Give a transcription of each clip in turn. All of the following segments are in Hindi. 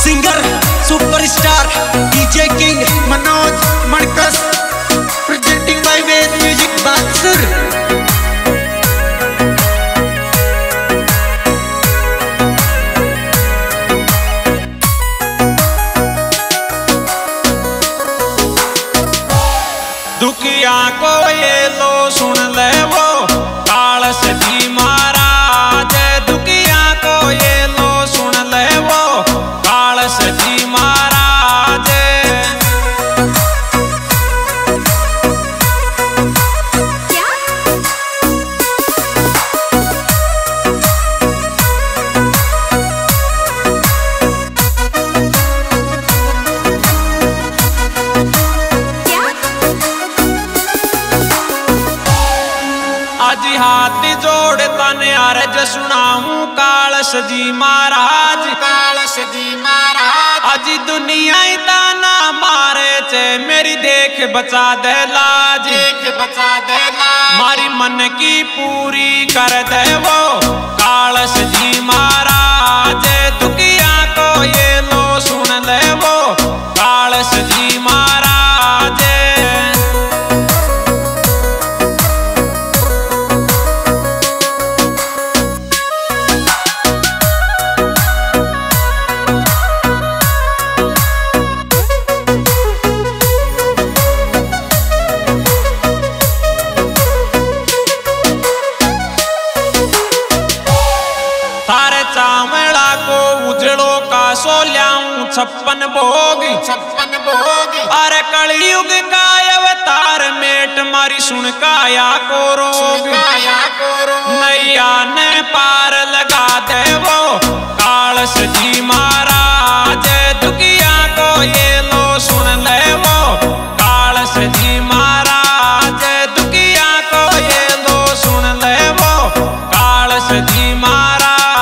Singer superstar DJ king Manoj मणकस प्रेजेंटिंग बाय वेद म्यूजिक बादसुर। दुखिया को ये लो सुन ले वो काल सदी महाराज। दुखिया को ये लो सुन ले वो काल सदी महाराज। आज हाथ जोड़ तने अर्ज सुनाऊं काल सजी महाराज। काल सजी महाराज आज दुनिया ताना मारे चे मेरी देख बचा दे लाज। देख बचा दे लाज मारी मन की पूरी कर दे वो काल सजी महाराज। दुखिया को ये लो सुन ले वो काल सजी महाराज। चावड़ा को उजड़ो का सोल्याऊं 56 भोग 56 भोग। अरे कलयुग का अवतार मेट मारी सुन काया को रोग। नैया ने पार लगा दे वो काल सजी महाराज। दुखिया को ये लो सुन ले वो काल सजी महाराज। दुखिया को ये लो सुन ले वो काल सजी महाराज।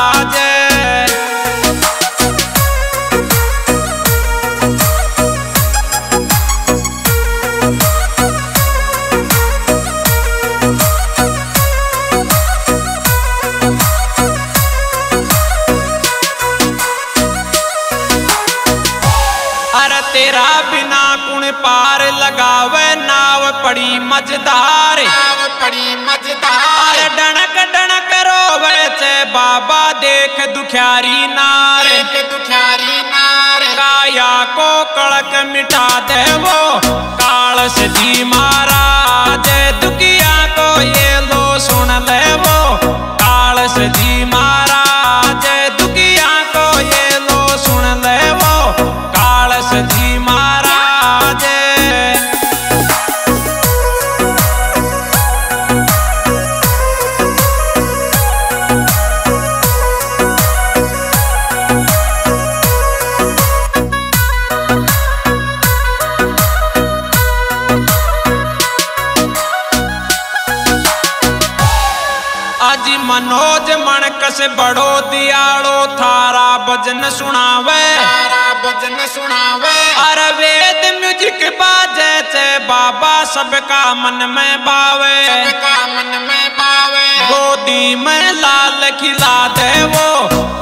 तेरा बिना कुण पार लगावे नाव पड़ी मझधार। पड़ी मझधार डणक डणक रोवे चे बाबा देख दुखियारी नार। दुखियारी नार काया को कड़क मिटा दे वो काल सजी महाराज। दुखिया को ये लो सुन ले वो काल सजी महाराज। दुखिया को ये लो सुन ले वो काल सजी महाराज। आज मनोज मणकस बड़ो दियालो थारा भजन सुनावे। भजन सुनावे अरे वेद म्यूजिक बाजे चे बाबा सबका मन में बावे। सबका मन में बावे गोदी में लाल खिला दे वो